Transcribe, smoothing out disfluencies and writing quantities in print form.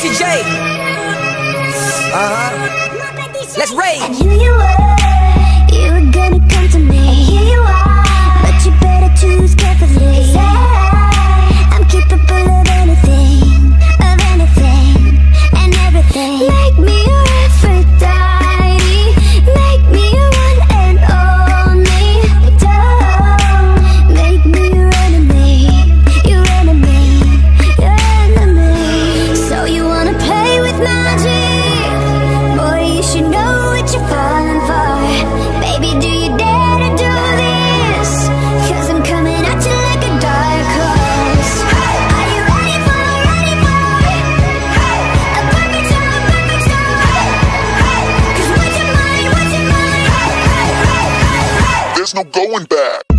Juicy J. Let's rage. I knew you were gonna come to me. And here you are, but you better choose carefully. 'Cause I'm capable of anything, and everything. Make me your Aphrodite, make me your one and only. But don't make me your enemy, your enemy, your enemy. So you wanna play with magic? Boy, you should know what you're falling for. Baby, do you dare to do this? 'Cause I'm coming at you like a dark horse. Are you ready for a perfect storm, perfect storm? 'Cause what's your mind, what's your mind? There's no going back.